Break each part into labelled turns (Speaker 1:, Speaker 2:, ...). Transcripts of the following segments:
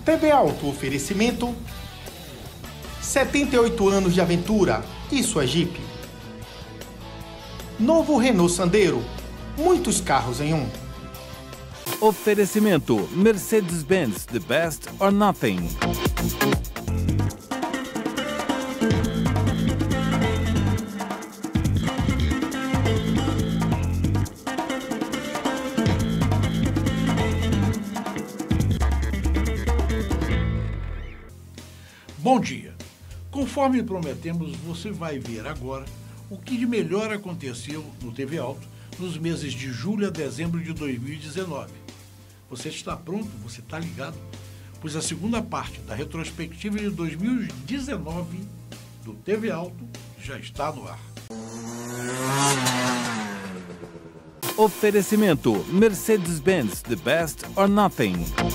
Speaker 1: TV Auto oferecimento 78 anos de aventura, isso é Jeep. Novo Renault Sandero, muitos carros em um.
Speaker 2: Oferecimento Mercedes-Benz, the best or nothing.
Speaker 3: Bom dia! Conforme prometemos, você vai ver agora o que de melhor aconteceu no TV Auto nos meses de julho a dezembro de 2019. Você está pronto? Você está ligado? Pois a segunda parte da retrospectiva de 2019 do TV Auto já está no ar.
Speaker 2: Oferecimento Mercedes-Benz, the best or nothing.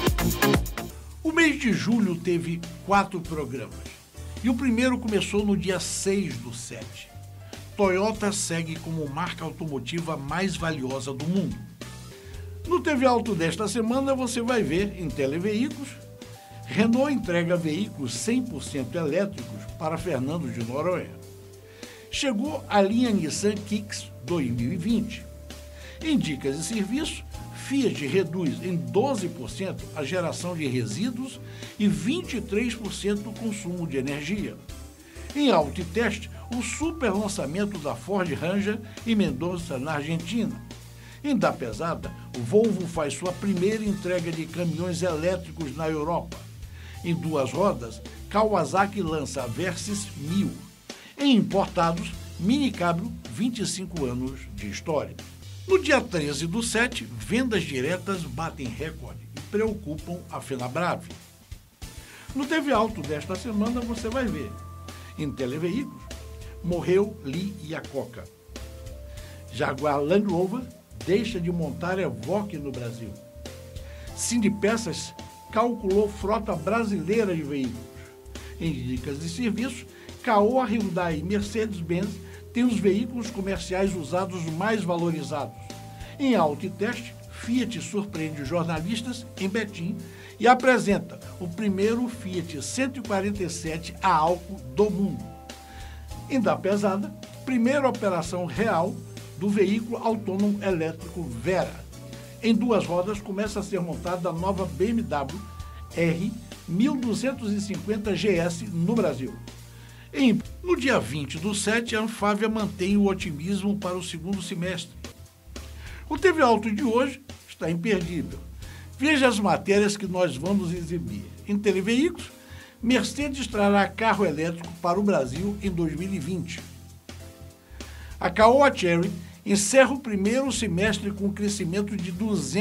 Speaker 3: O mês de julho teve 4 programas e o primeiro começou no dia 6/7. Toyota segue como marca automotiva mais valiosa do mundo. No TV Auto desta semana você vai ver em televeículos, Renault entrega veículos 100% elétricos para Fernando de Noronha. Chegou a linha Nissan Kicks 2020. Em dicas e serviços, Fiat reduz em 12% a geração de resíduos e 23% o consumo de energia. Em autoteste, o super lançamento da Ford Ranger em Mendoza, na Argentina. Em da pesada, o Volvo faz sua primeira entrega de caminhões elétricos na Europa. Em duas rodas, Kawasaki lança a Versys 1000. Em importados, Mini Cabrio, 25 anos de história. No dia 13/7, vendas diretas batem recorde e preocupam a Fenabrave. No TV Auto desta semana você vai ver, em televeículos, morreu Lee Iacocca. Jaguar Land Rover deixa de montar Evoque no Brasil. Sindipeças calculou frota brasileira de veículos. Em dicas de serviços, Caoa, Hyundai e Mercedes-Benz têm os veículos comerciais usados mais valorizados. Em autoteste, Fiat surpreende jornalistas em Betim e apresenta o primeiro Fiat 147 a álcool do mundo. Em da pesada, primeira operação real do veículo autônomo elétrico Vera. Em duas rodas começa a ser montada a nova BMW R 1250 GS no Brasil. No dia 20/7, a Anfávia mantém o otimismo para o segundo semestre. O TV Auto de hoje está imperdível. Veja as matérias que nós vamos exibir. Em televeículos, Mercedes trará carro elétrico para o Brasil em 2020. A Caoa Chery encerra o primeiro semestre com crescimento de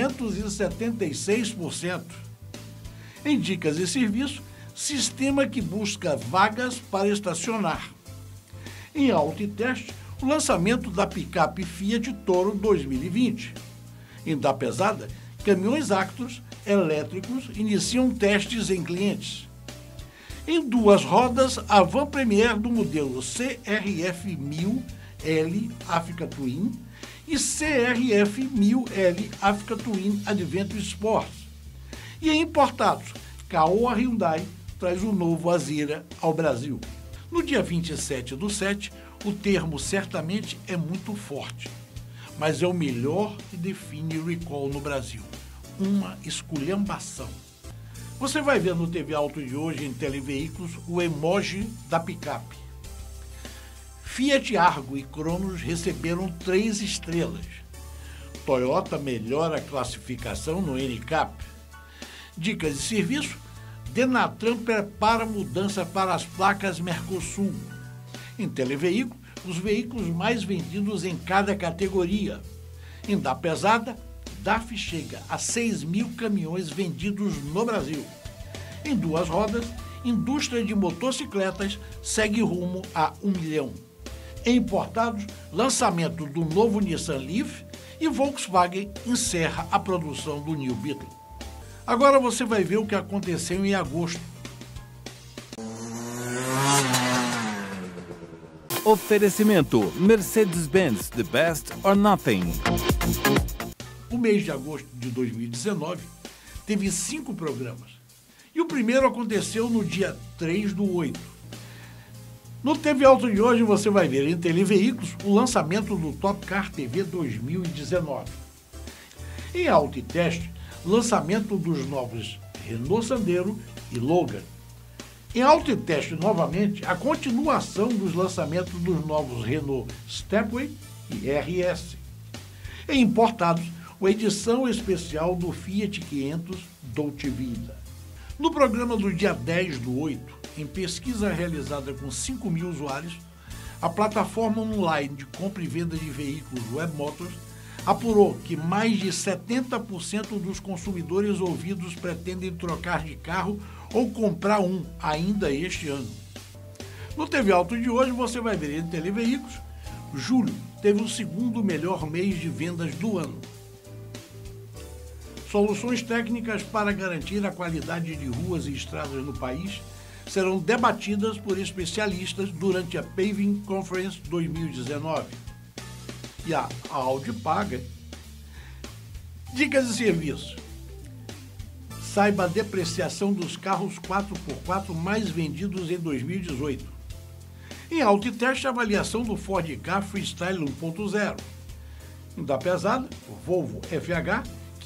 Speaker 3: 276%. Em dicas e serviços, sistema que busca vagas para estacionar. Em autoteste, o lançamento da picape Fiat Toro 2020. Em da pesada, caminhões Actros elétricos iniciam testes em clientes. Em duas rodas, a van premier do modelo CRF 1000L Africa Twin e CRF 1000L Africa Twin Adventure Sport. E em importados, Caoa Hyundai traz o novo Azira ao Brasil. No dia 27/7, o termo certamente é muito forte, mas é o melhor que define recall no Brasil. Uma esculhambação. Você vai ver no TV Auto de hoje, em televeículos, o emoji da picape. Fiat Argo e Cronos receberam 3 estrelas. Toyota melhora a classificação no NCAP. Dicas de serviço, Denatran prepara mudança para as placas Mercosul. Em televeículo, os veículos mais vendidos em cada categoria. Em da pesada, DAF chega a 6.000 caminhões vendidos no Brasil. Em duas rodas, indústria de motocicletas segue rumo a 1 milhão. Em importados, lançamento do novo Nissan Leaf e Volkswagen encerra a produção do New Beetle. Agora você vai ver o que aconteceu em agosto.
Speaker 2: Oferecimento Mercedes-Benz, the best or nothing.
Speaker 3: O mês de agosto de 2019 teve 5 programas E o primeiro aconteceu no dia 3/8. No TV Auto de hoje você vai ver em Televeículos o lançamento do Top Car TV 2019. Em Auto e Teste, lançamento dos novos Renault Sandero e Logan. Em Auto e Teste, novamente, a continuação dos lançamentos dos novos Renault Stepway e RS. Em Importados, a edição especial do Fiat 500 Dolce Vita. No programa do dia 10/8, em pesquisa realizada com 5.000 usuários, a plataforma online de compra e venda de veículos WebMotors apurou que mais de 70% dos consumidores ouvidos pretendem trocar de carro ou comprar um ainda este ano. No TV Auto de hoje você vai ver em Televeículos, julho teve o segundo melhor mês de vendas do ano. Soluções técnicas para garantir a qualidade de ruas e estradas no país serão debatidas por especialistas durante a Paving Conference 2019. E a Audi paga. Dicas de serviço. Saiba a depreciação dos carros 4x4 mais vendidos em 2018. Em Auto e Teste, a avaliação do Ford Ka Freestyle 1.0. Da pesada, o Volvo FH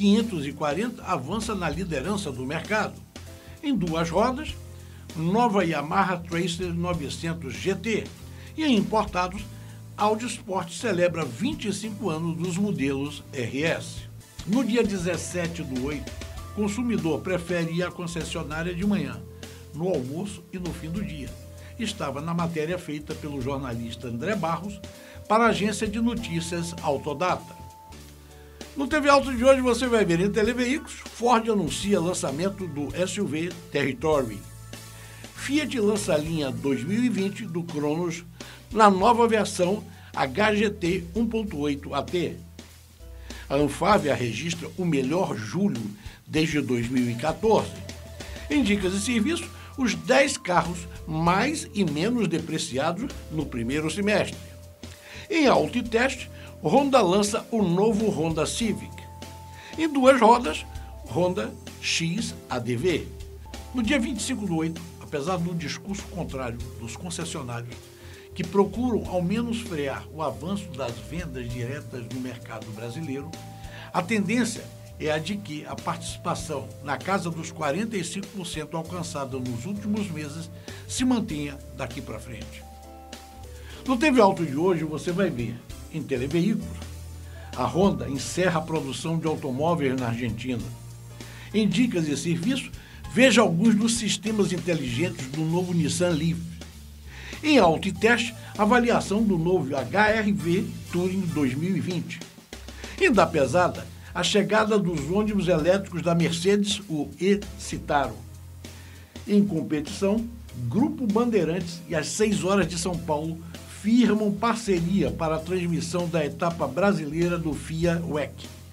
Speaker 3: 540 avança na liderança do mercado. Em duas rodas, nova Yamaha Tracer 900 GT. E em importados, Audi Sport celebra 25 anos dos modelos RS. No dia 17/8, o consumidor prefere ir à concessionária de manhã, no almoço e no fim do dia. Estava na matéria feita pelo jornalista André Barros para a agência de notícias Autodata. No TV Auto de hoje você vai ver em Televeículos, Ford anuncia lançamento do SUV Territory. Fiat lança a linha 2020 do Cronos na nova versão HGT 1.8 AT. A Anfávia registra o melhor julho desde 2014. Em dicas de serviço, os 10 carros mais e menos depreciados no primeiro semestre. Em Auto e Teste, Honda lança o novo Honda Civic. Em duas rodas, Honda X ADV. No dia 25/8, apesar do discurso contrário dos concessionários, que procuram ao menos frear o avanço das vendas diretas no mercado brasileiro, a tendência é a de que a participação na casa dos 45% alcançada nos últimos meses se mantenha daqui para frente. No TV Auto de hoje você vai ver em Televeículos, a Honda encerra a produção de automóveis na Argentina. Em dicas de serviço, veja alguns dos sistemas inteligentes do novo Nissan Leaf. Em Auto e Teste, avaliação do novo HR-V Touring 2020. Em da pesada, a chegada dos ônibus elétricos da Mercedes, o e-Citaro. Em competição, Grupo Bandeirantes e as 6 horas de São Paulo firmam parceria para a transmissão da etapa brasileira do FIA WEC.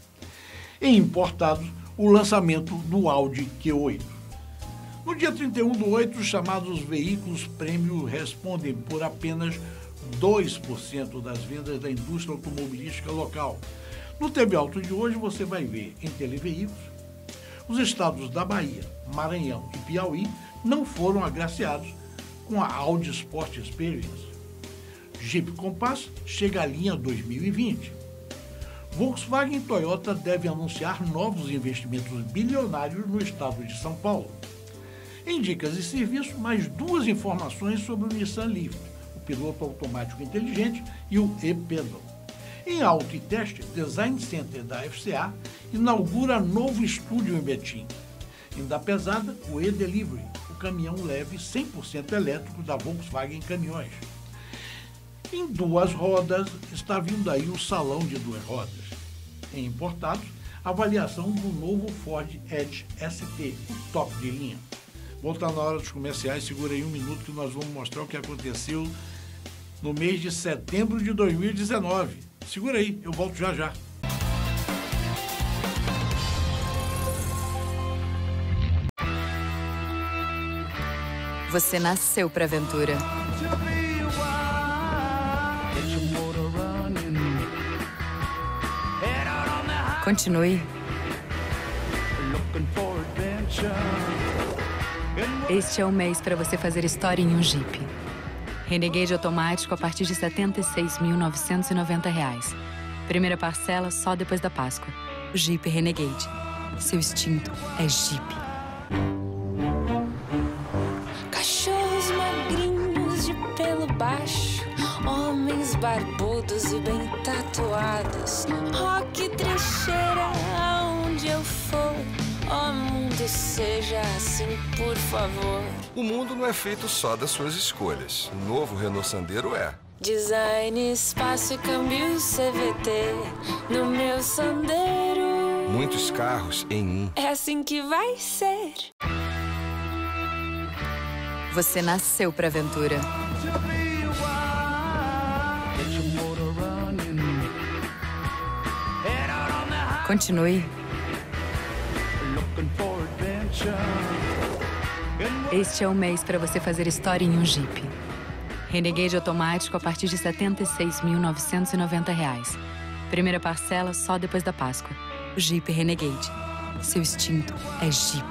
Speaker 3: Em importados, o lançamento do Audi Q8. No dia 31/8, os chamados veículos prêmio respondem por apenas 2% das vendas da indústria automobilística local. No TV Auto de hoje você vai ver em Televeículos, os estados da Bahia, Maranhão e Piauí não foram agraciados com a Audi Sport Experience. Jeep Compass chega à linha 2020. Volkswagen e Toyota devem anunciar novos investimentos bilionários no estado de São Paulo. Em dicas de serviço, mais 2 informações sobre o Nissan Leaf, o piloto automático inteligente e o e-pedal. Em Auto e Teste, Design Center da FCA inaugura novo estúdio em Betim. Em da pesada, o e-Delivery, o caminhão leve 100% elétrico da Volkswagen Caminhões. Em duas rodas, está vindo aí o salão de 2 rodas. Em importados, avaliação do novo Ford Edge ST, o top de linha. Vou estar na hora dos comerciais, segura aí um minuto que nós vamos mostrar o que aconteceu no mês de setembro de 2019. Segura aí, eu volto já já.
Speaker 4: Você nasceu para aventura. Continue. Este é o mês para você fazer história em um Jeep. Renegade automático a partir de R$ 76.990. Primeira parcela só depois da Páscoa. Jeep Renegade. Seu instinto é Jeep.
Speaker 5: Cachorros magrinhos de pelo baixo, homens barbudos e bem tatuados. Rock trecheira aonde eu for. Oh, mundo, seja assim, por favor.
Speaker 6: O mundo não é feito só das suas escolhas. O novo Renault Sandero é.
Speaker 5: Design, espaço e câmbio CVT no meu Sandero.
Speaker 6: Muitos carros em um.
Speaker 5: É assim que vai ser.
Speaker 4: Você nasceu pra aventura. Continue. Este é o mês para você fazer história em um Jeep. Renegade automático a partir de R$ 76.990. Primeira parcela só depois da Páscoa. Jeep Renegade. Seu instinto é Jeep.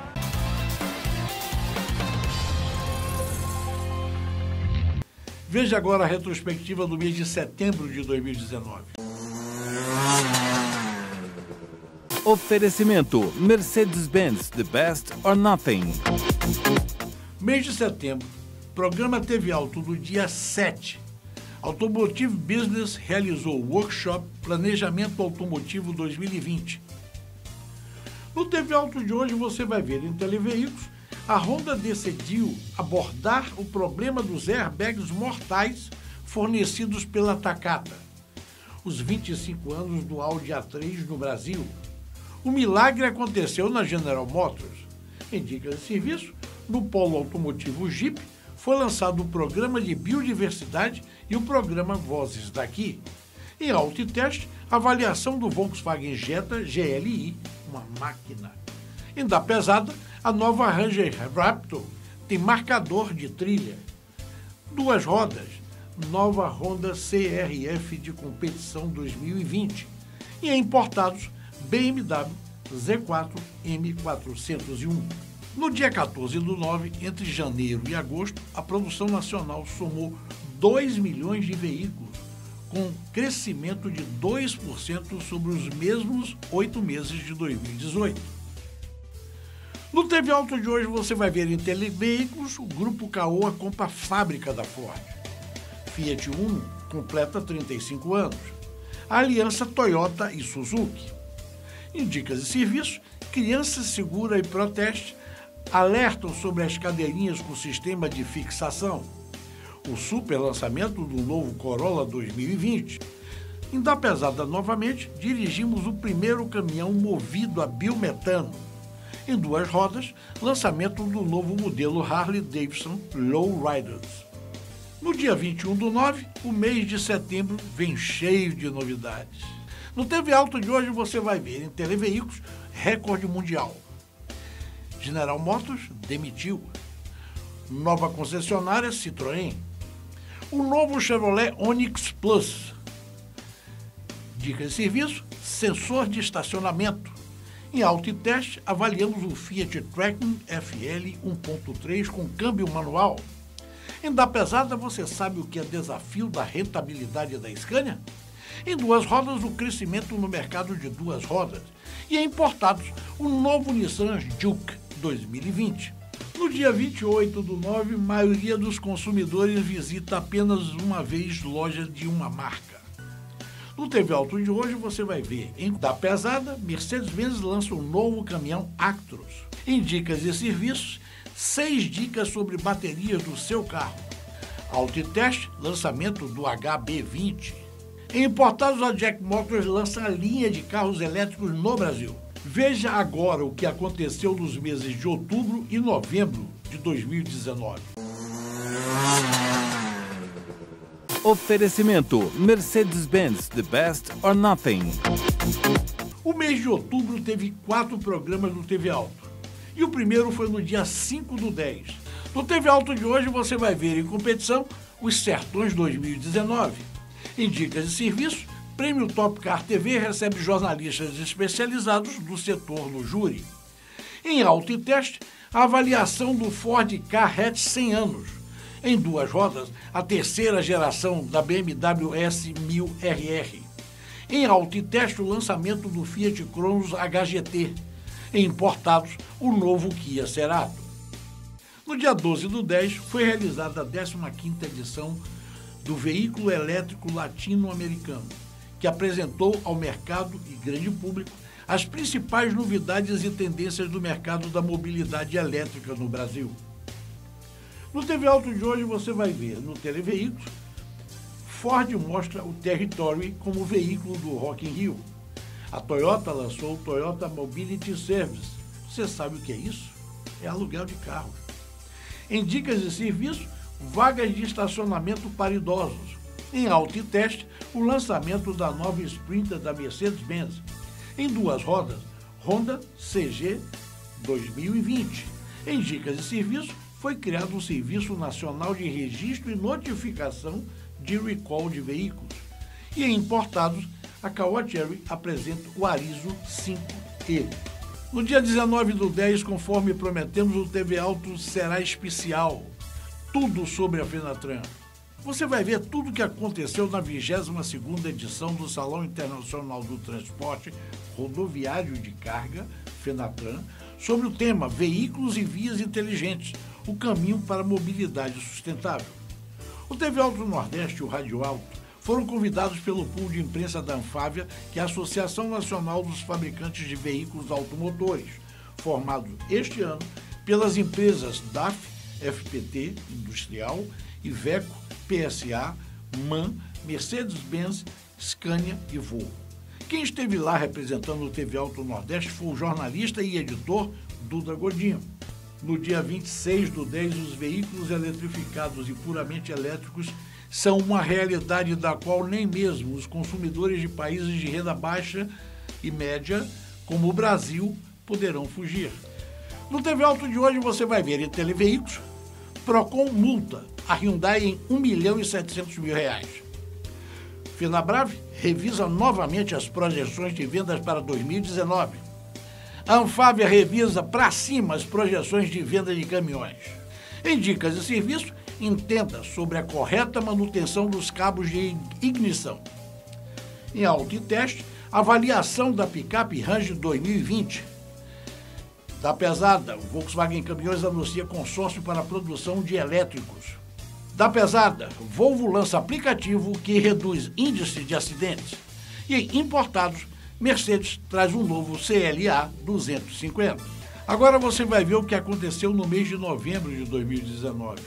Speaker 3: Veja agora a retrospectiva do mês de setembro de 2019.
Speaker 2: Oferecimento Mercedes-Benz, the best or nothing.
Speaker 3: Mês de setembro, programa TV Auto do dia 7. Automotive Business realizou o workshop Planejamento Automotivo 2020. No TV Auto de hoje você vai ver em Televeículos, a Honda decidiu abordar o problema dos airbags mortais fornecidos pela Takata. Os 25 anos do Audi A3 no Brasil. O milagre aconteceu na General Motors. Em dicas de serviço, no polo automotivo Jeep, foi lançado o programa de biodiversidade e o programa Vozes Daqui. Em autoteste, avaliação do Volkswagen Jetta GLI, uma máquina. Em da pesada, a nova Ranger Raptor tem marcador de trilha. Duas rodas, nova Honda CR-F de competição 2020. E em importados, BMW Z4 M401. No dia 14/9, entre janeiro e agosto, a produção nacional somou 2 milhões de veículos, com crescimento de 2% sobre os mesmos 8 meses de 2018. No TV Auto de hoje você vai ver em Televeículos o Grupo Caoa compra a fábrica da Ford. Fiat Uno completa 35 anos. A aliança Toyota e Suzuki. Em dicas de serviço, Criança Segura e Proteste alertam sobre as cadeirinhas com sistema de fixação. O super lançamento do novo Corolla 2020. Em da pesada novamente, dirigimos o primeiro caminhão movido a biometano. Em duas rodas, lançamento do novo modelo Harley Davidson Lowriders. No dia 21/9, o mês de setembro vem cheio de novidades. No TV Auto de hoje você vai ver em Televeículos recorde mundial. General Motors demitiu. Nova concessionária Citroën. O novo Chevrolet Onix Plus. Dica de serviço, sensor de estacionamento. Em autoteste, avaliamos o Fiat Trecton FL 1.3 com câmbio manual. Em da pesada, você sabe o que é desafio da rentabilidade da Scania? Em duas rodas, o crescimento no mercado de duas rodas. E em importados, o novo Nissan Juke 2020. No dia 28/9, a maioria dos consumidores visita apenas uma vez loja de uma marca. No TV Auto de hoje você vai ver, em da pesada, Mercedes-Benz lança um novo caminhão Actros. Em dicas e serviços, 6 dicas sobre baterias do seu carro. Autoteste, lançamento do HB20. Em importados, a Jack Motors lança a linha de carros elétricos no Brasil. Veja agora o que aconteceu nos meses de outubro e novembro de 2019.
Speaker 2: Oferecimento Mercedes-Benz, the best or nothing.
Speaker 3: O mês de outubro teve 4 programas no TV Auto. E o primeiro foi no dia 5/10. No TV Auto de hoje você vai ver em competição os Sertões 2019. Em dicas de serviço, Prêmio Top Car TV recebe jornalistas especializados do setor no júri. Em autoteste, a avaliação do Ford Ka hatch 100 anos. Em 2 rodas, a terceira geração da BMW S1000RR. Em autoteste, o lançamento do Fiat Cronos HGT. Em importados, o novo Kia Cerato. No dia 12/10, foi realizada a 15ª edição do Veículo Elétrico Latino-Americano, que apresentou ao mercado e grande público as principais novidades e tendências do mercado da mobilidade elétrica no Brasil. No TV Auto de hoje você vai ver no Televeículos, Ford mostra o Territory como veículo do Rock in Rio. A Toyota lançou o Toyota Mobility Service. Você sabe o que é isso? É aluguel de carros. Em dicas de serviço, vagas de estacionamento para idosos. Em autoteste, o lançamento da nova Sprinter da Mercedes-Benz. Em 2 rodas, Honda CG 2020. Em dicas de serviço, foi criado o Serviço Nacional de Registro e Notificação de Recall de Veículos. E em importados, a Caoa Chery apresenta o Arizo 5E. No dia 19/10, conforme prometemos, o TV Auto será especial. Tudo sobre a Fenatran. Você vai ver tudo o que aconteceu na 22ª edição do Salão Internacional do Transporte Rodoviário de Carga, Fenatran, sobre o tema Veículos e Vias Inteligentes, o caminho para a mobilidade sustentável. O TV Auto Nordeste e o Rádio Alto foram convidados pelo pool de imprensa da Anfávia, que é a Associação Nacional dos Fabricantes de Veículos Automotores, formado este ano pelas empresas DAF, FPT Industrial, Iveco, PSA, MAN, Mercedes-Benz, Scania e Volvo. Quem esteve lá representando o TV Auto Nordeste foi o jornalista e editor Duda Godinho. No dia 26/10, os veículos eletrificados e puramente elétricos são uma realidade da qual nem mesmo os consumidores de países de renda baixa e média, como o Brasil, poderão fugir. No TV Auto de hoje você vai ver em Televeículos, Procon multa a Hyundai em R$1.700.000. Fenabrave revisa novamente as projeções de vendas para 2019. A Anfávia revisa para cima as projeções de venda de caminhões. Em dicas de serviço, entenda sobre a correta manutenção dos cabos de ignição. Em autoteste, avaliação da picape Ranger 2020. Da pesada, o Volkswagen Caminhões anuncia consórcio para a produção de elétricos. Da pesada, Volvo lança aplicativo que reduz índice de acidentes. E em importados, Mercedes traz um novo CLA 250. Agora você vai ver o que aconteceu no mês de novembro de 2019.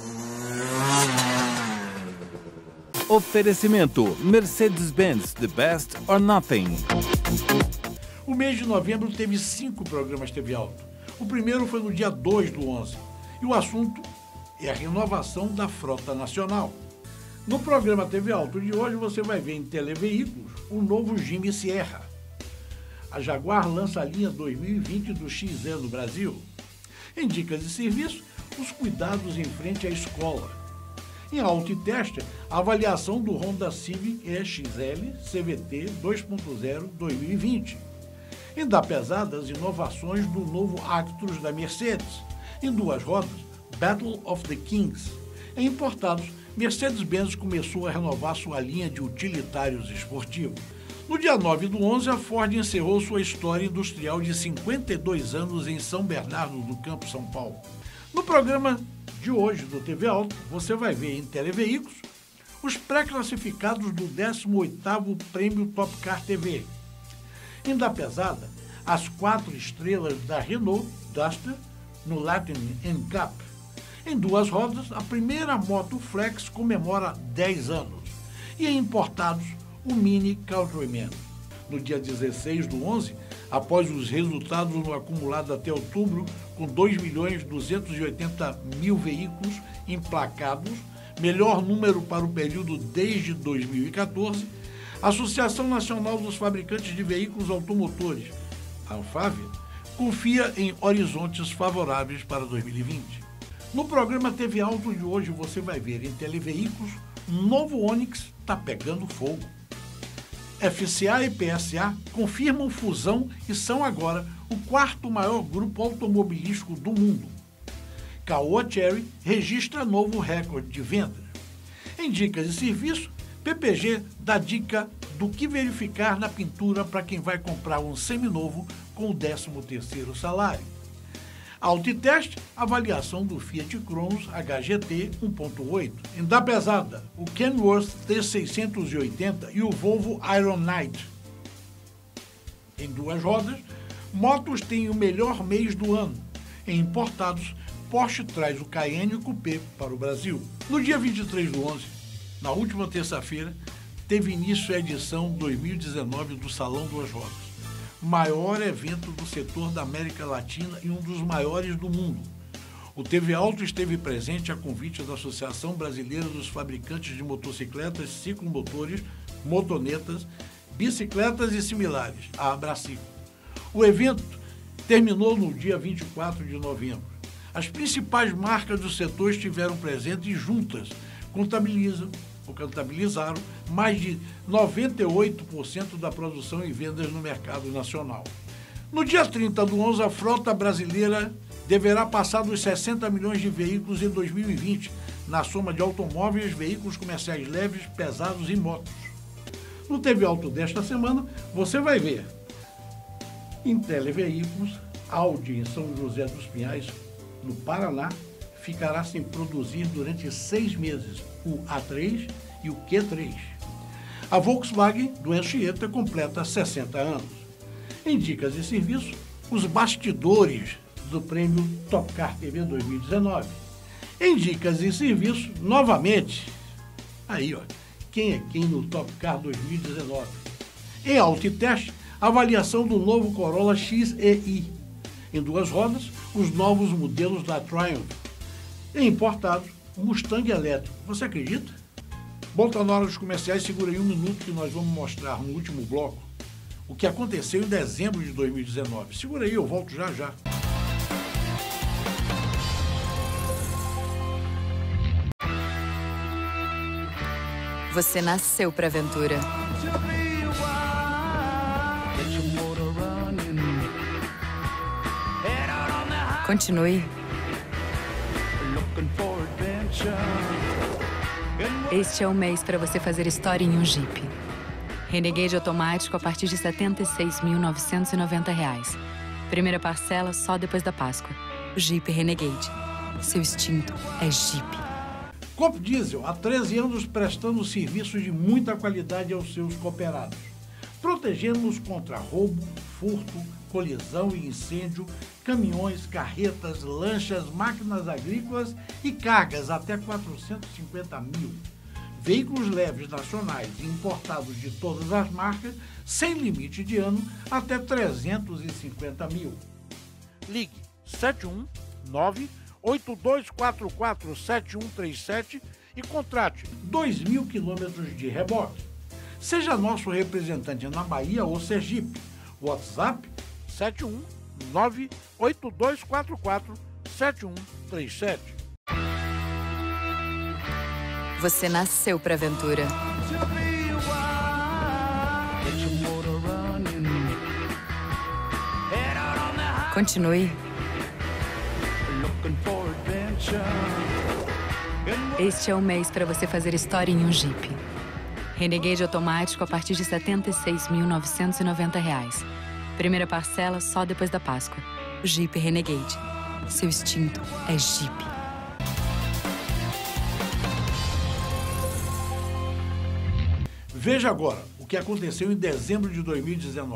Speaker 2: Oferecimento Mercedes-Benz, the best or nothing.
Speaker 3: O mês de novembro teve 5 programas TV Auto. O primeiro foi no dia 2/11 e o assunto é a renovação da frota nacional. No programa TV Auto de hoje você vai ver em Televeículos o novo Jimmy Sierra. A Jaguar lança a linha 2020 do XE no Brasil. Em dicas de serviço, os cuidados em frente à escola. Em autoteste, a avaliação do Honda Civic EXL CVT 2.0 2020. Em da pesada, as inovações do novo Actros da Mercedes. Em 2 rodas, Battle of the Kings. Em importados, Mercedes-Benz começou a renovar sua linha de utilitários esportivos. No dia 9/11, a Ford encerrou sua história industrial de 52 anos em São Bernardo do Campo, São Paulo. No programa de hoje do TV Auto, você vai ver em Televeículos os pré-classificados do 18º Prêmio Top Car TV. Em da pesada, as 4 estrelas da Renault Duster no Latin NCAP. Em 2 rodas, a primeira moto Flex comemora 10 anos. E em importados, o Mini Countryman. No dia 16/11, após os resultados no acumulado até outubro, com 2.280.000 veículos emplacados, melhor número para o período desde 2014, a Associação Nacional dos Fabricantes de Veículos Automotores, a Anfávia, confia em horizontes favoráveis para 2020. No programa TV Auto de hoje você vai ver em Televeículos, um novo Onix está pegando fogo. FCA e PSA confirmam fusão e são agora o quarto maior grupo automobilístico do mundo. Caoa Chery registra novo recorde de vendas. Em dicas de serviço, PPG dá dica do que verificar na pintura para quem vai comprar um seminovo com o 13º salário. Autoteste, avaliação do Fiat Cronos HGT 1.8. Em da pesada, o Kenworth T680 e o Volvo Iron Knight. Em duas rodas, motos têm o melhor mês do ano. Em importados, Porsche traz o Cayenne Coupé para o Brasil. No dia 23/11, na última terça-feira, teve início a edição 2019 do Salão Duas Rodas, maior evento do setor da América Latina e um dos maiores do mundo. O TV Auto esteve presente a convite da Associação Brasileira dos Fabricantes de Motocicletas, Ciclomotores, Motonetas, Bicicletas e similares, a Abracico. O evento terminou no dia 24 de novembro. As principais marcas do setor estiveram presentes e juntas contabilizaram mais de 98% da produção e vendas no mercado nacional. No dia 30/11, a frota brasileira deverá passar dos 60 milhões de veículos em 2020, na soma de automóveis, veículos comerciais leves, pesados e motos. No TV Auto desta semana, você vai ver Intelli Veículos, Audi em São José dos Pinhais, no Paraná, ficará sem produzir durante 6 meses o A3 e o Q3. A Volkswagen, do Anchieta, completa 60 anos. Em dicas de serviço, os bastidores do prêmio Top Car TV 2019. Em dicas de serviço, novamente, aí, ó, quem é quem no Top Car 2019? Em Autoteste, avaliação do novo Corolla XEI. Em duas rodas, os novos modelos da Triumph. Em importados, o Mustang elétrico. Você acredita? Bom, tá na hora dos comerciais, segura aí um minuto que nós vamos mostrar no último bloco o que aconteceu em dezembro de 2019. Segura aí, eu volto já já.
Speaker 4: Você nasceu pra aventura. Continue. Este é o mês para você fazer história em um Jeep. Renegade automático a partir de R$ 76.990. Primeira parcela só depois da Páscoa. Jeep Renegade. Seu instinto é Jeep.
Speaker 3: Coop Diesel, há 13 anos prestando serviços de muita qualidade aos seus cooperados. Protegendo-os contra roubo, furto, colisão e incêndio, caminhões, carretas, lanchas, máquinas agrícolas e cargas até 450 mil. Veículos leves nacionais e importados de todas as marcas, sem limite de ano, até 350 mil. Ligue 719-8244-7137 e contrate 2.000 quilômetros de reboque. Seja nosso representante na Bahia ou Sergipe. WhatsApp 719-8244-7137.
Speaker 4: Você nasceu pra aventura. Continue. Este é o mês para você fazer história em um Jeep. Renegade automático a partir de R$ 76.990. Primeira parcela só depois da Páscoa. Jeep Renegade. Seu instinto é Jeep.
Speaker 3: Veja agora o que aconteceu em dezembro de 2019.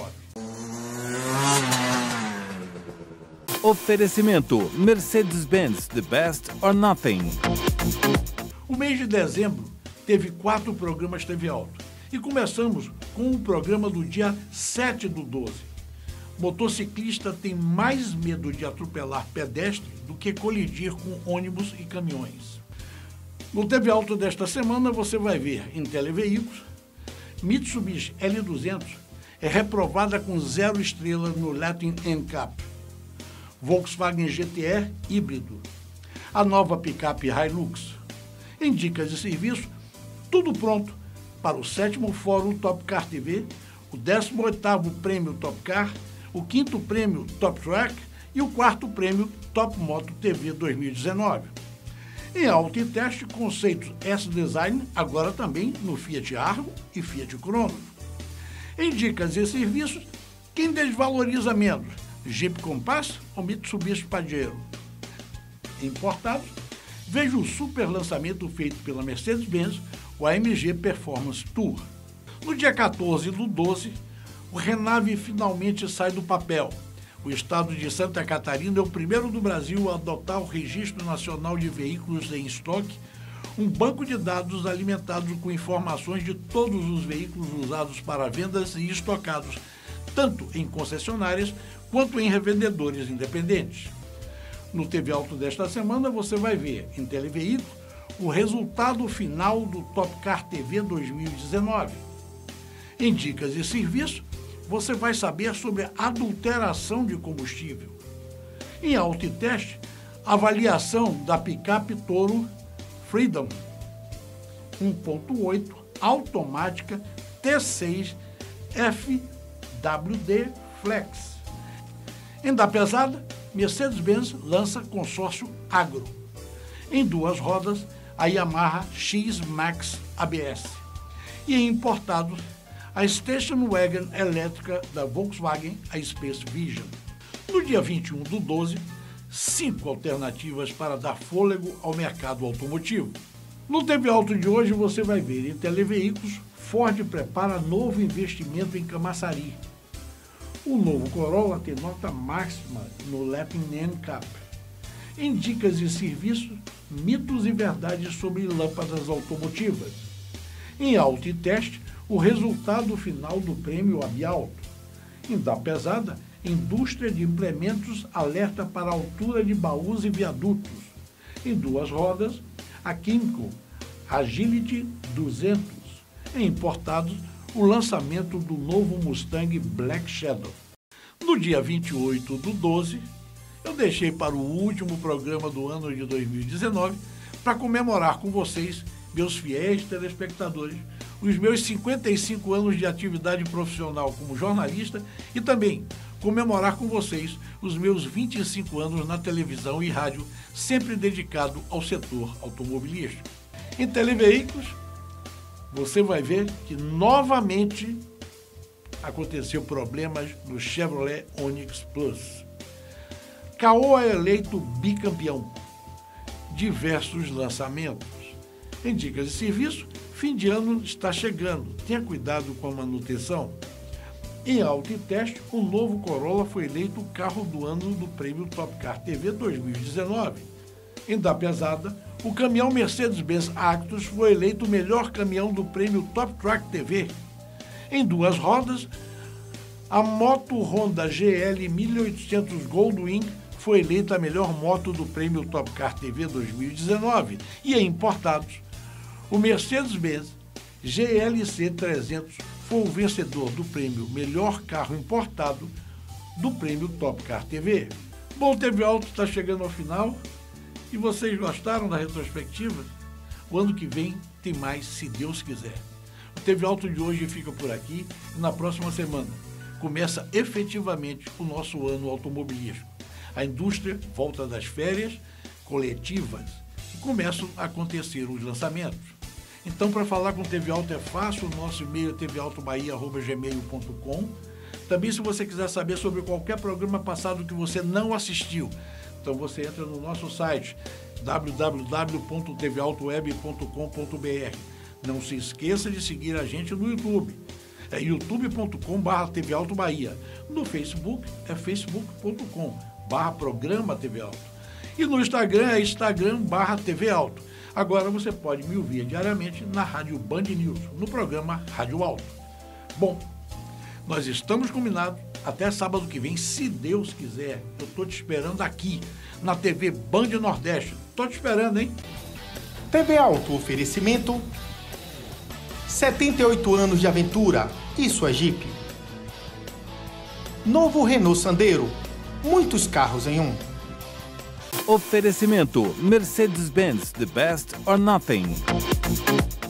Speaker 2: Oferecimento Mercedes-Benz, the best or nothing.
Speaker 3: O mês de dezembro teve 4 programas TV Auto. E começamos com o programa do dia 7/12. Motociclista tem mais medo de atropelar pedestre do que colidir com ônibus e caminhões. No TV Auto desta semana você vai ver Intelli Veículos, Mitsubishi L200 é reprovada com 0 estrelas no Latin NCAP. Volkswagen GTR híbrido. A nova picape Hilux. Em dicas de serviço, tudo pronto para o 7º Fórum Top Car TV, o 18º Prêmio Top Car, o 5º Prêmio Top Track e o 4º Prêmio Top Moto TV 2019. Em Auto e Teste, conceitos S-Design, agora também no Fiat Argo e Fiat Cronos. Em Dicas e Serviços, quem desvaloriza menos, Jeep Compass ou Mitsubishi Pajero? Importados, veja o super lançamento feito pela Mercedes-Benz, o AMG Performance Tour. No dia 14/12, o Renave finalmente sai do papel. O estado de Santa Catarina é o primeiro do Brasil a adotar o Registro Nacional de Veículos em Estoque, um banco de dados alimentado com informações de todos os veículos usados para vendas e estocados, tanto em concessionárias quanto em revendedores independentes. No TV Auto desta semana você vai ver, em Televeículo, o resultado final do Top Car TV 2019. Em Dicas e Serviços, você vai saber sobre a adulteração de combustível. Em Auto e Teste, avaliação da picape Toro Freedom 1.8 automática T6 FWD Flex. Em Da Pesada, Mercedes-Benz lança consórcio Agro. Em duas rodas, a Yamaha X-Max ABS. E em importados, a Station Wagon elétrica da Volkswagen, a Space Vision. No dia 21/12, 5 alternativas para dar fôlego ao mercado automotivo. No TV Auto de hoje você vai ver em Televeículos, Ford prepara novo investimento em Camaçari. O novo Corolla tem nota máxima no Latin NCAP. Em Dicas e Serviços, mitos e verdades sobre lâmpadas automotivas. Em Auto e Teste, o resultado final do prêmio Abiauto. Em Da Pesada, indústria de implementos alerta para a altura de baús e viadutos. Em duas rodas, a Kimco Agility 200. Em importados, o lançamento do novo Mustang Black Shadow. No dia 28/12, eu deixei para o último programa do ano de 2019 para comemorar com vocês, meus fiéis telespectadores, os meus 55 anos de atividade profissional como jornalista e também comemorar com vocês os meus 25 anos na televisão e rádio, sempre dedicado ao setor automobilístico. Em Televeículos, você vai ver que novamente aconteceu problemas no Chevrolet Onix Plus. Caoa é eleito bicampeão. Diversos lançamentos. Em Dicas de Serviço, fim de ano está chegando. Tenha cuidado com a manutenção. Em Auto e Teste, o novo Corolla foi eleito o carro do ano do Prêmio Top Car TV 2019. Em Da Pesada, o caminhão Mercedes-Benz Actros foi eleito o melhor caminhão do Prêmio Top Track TV. Em duas rodas, a moto Honda GL 1800 Goldwing foi eleita a melhor moto do Prêmio Top Car TV 2019. E em importados, o Mercedes-Benz GLC 300 foi o vencedor do prêmio Melhor Carro Importado do Prêmio Top Car TV. Bom, o TV Auto está chegando ao final e vocês gostaram da retrospectiva? O ano que vem tem mais, se Deus quiser. O TV Auto de hoje fica por aqui e na próxima semana começa efetivamente o nosso ano automobilístico. A indústria volta das férias coletivas e começam a acontecer os lançamentos. Então, para falar com o TV Auto é fácil, o nosso e-mail é tvautobaia@gmail.com. Também, se você quiser saber sobre qualquer programa passado que você não assistiu, então você entra no nosso site www.tvautoweb.com.br. Não se esqueça de seguir a gente no YouTube. É youtube.com/tvautobaia. No Facebook é facebook.com/programa TV Auto. E no Instagram é instagram/TV Auto. Agora você pode me ouvir diariamente na Rádio Band News, no programa Rádio Auto. Bom, nós estamos combinados até sábado que vem, se Deus quiser. Eu estou te esperando aqui, na TV Band Nordeste. Estou te esperando, hein?
Speaker 1: TV Auto oferecimento 78 anos de aventura, isso é Jeep. Novo Renault Sandero, muitos carros em um.
Speaker 2: Oferecimento Mercedes-Benz, the best or nothing.